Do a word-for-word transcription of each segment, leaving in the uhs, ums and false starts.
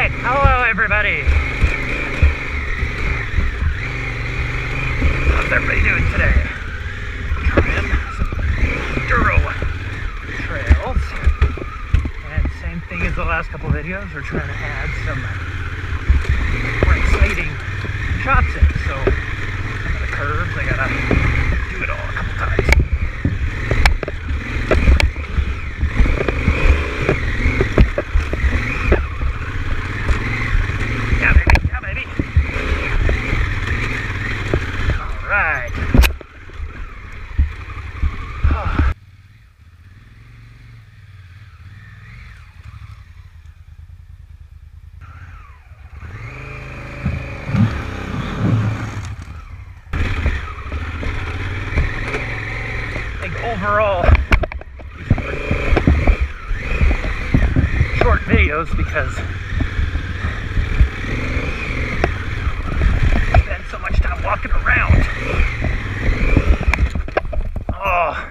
Alright, hello everybody. How's everybody doing today? Trying some enduro trails. And same thing as the last couple videos, we're trying to add some more exciting shots in. So some of the curves, I gotta do it all a couple times. Overall, short videos because I spend so much time walking around. Oh.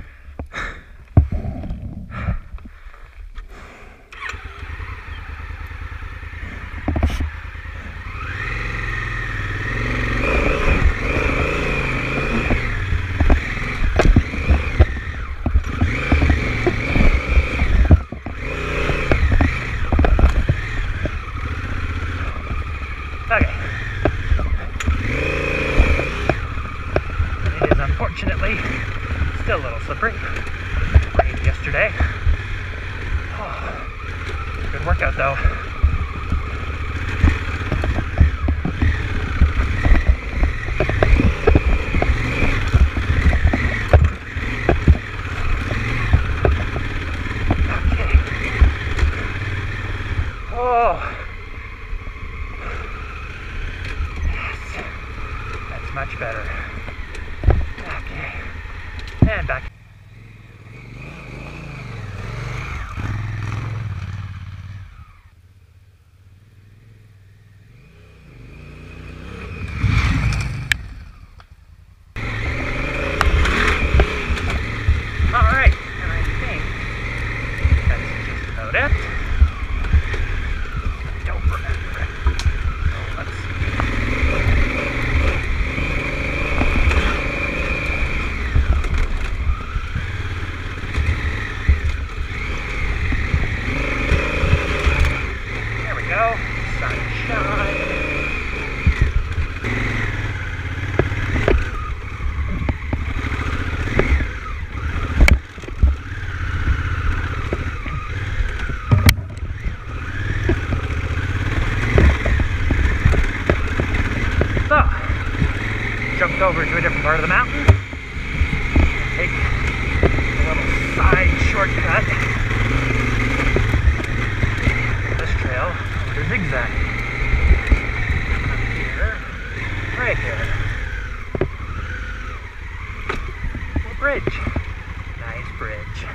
Unfortunately, still a little slippery. Rained yesterday. Oh, good workout though. Okay. Oh. Yes. That's much better. And back. All right, and I think that's just about it. I don't remember it. So let's see. Jumped over to a different part of the mountain. Take a little side shortcut. This trail over to zigzag. Up here, right here. Little bridge. Nice bridge.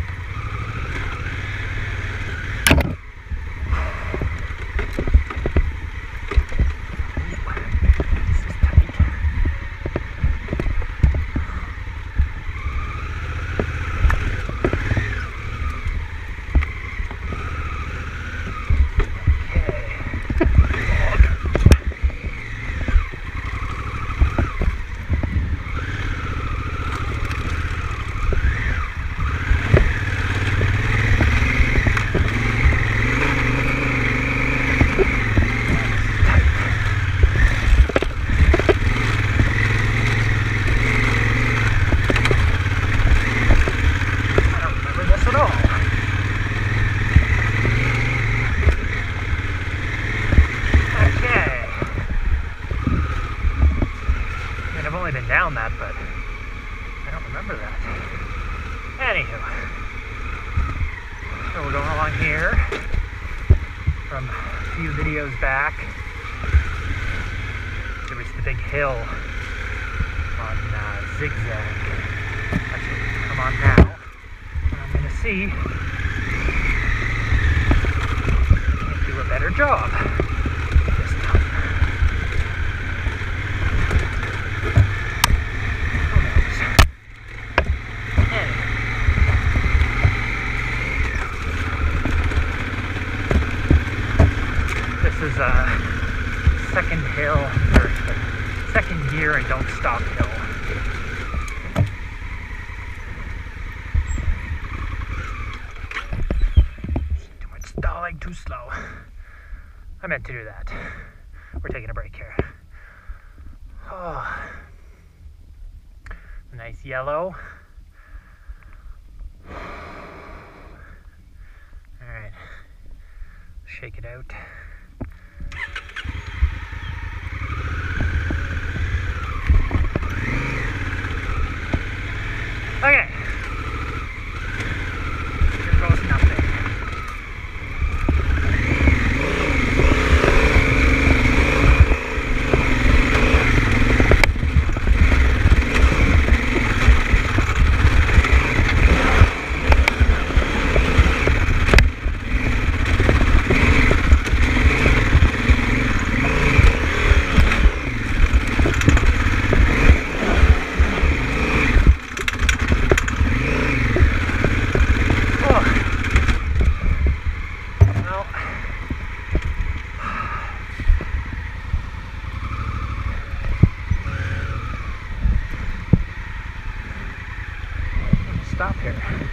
Been down that, but I don't remember that. Anywho, so we're going along here from a few videos back. There was the big hill on uh, zigzag. That's what we come on now. And I'm going to see if I can do a better job this time. is a second hill, or second gear and don't stop hill. Too much stalling, too slow. I meant to do that. We're taking a break here. Oh, nice yellow. All right, shake it out. Okay. Here goes nothing. Stop here.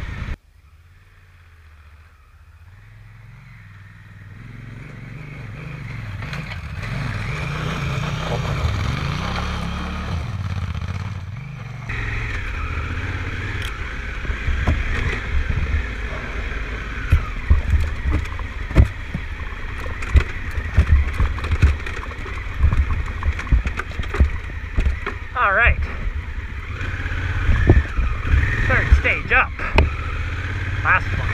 All right. Third stage up. Last one.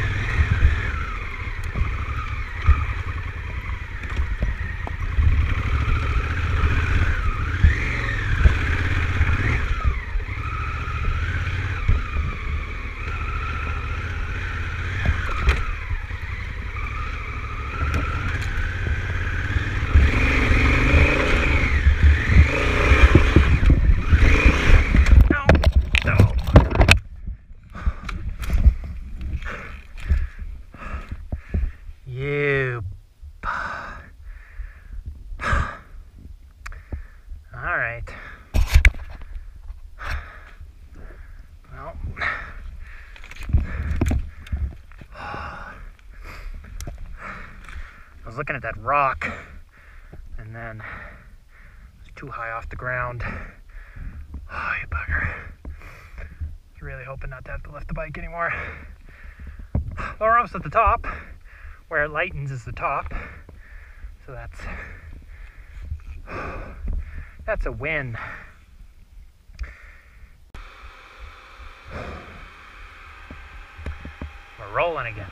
You. All right. Well. I was looking at that rock, and then it was too high off the ground. Oh, you bugger. I was really hoping not to have to lift the bike anymore. Well, we're almost at the top. Where it lightens is the top, so that's that's a win. We're rolling again.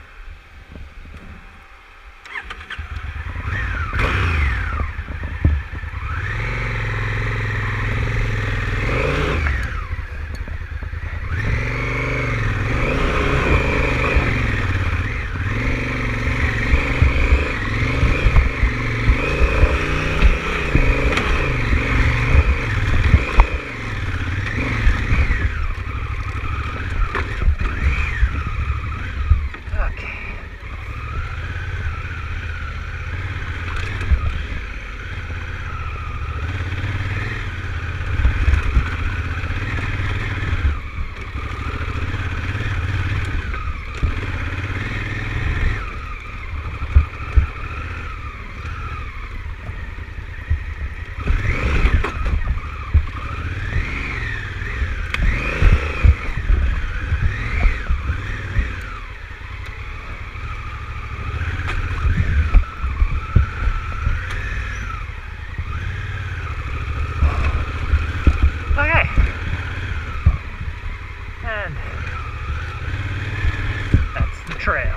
trail.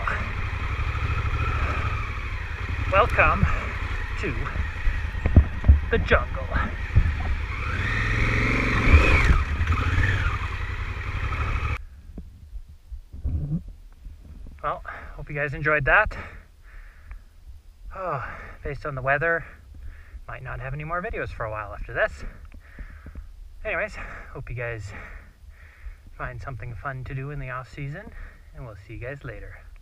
Welcome to the jungle. Well, hope you guys enjoyed that. Oh, based on the weather, might not have any more videos for a while after this. Anyways, hope you guys find something fun to do in the off season, and we'll see you guys later.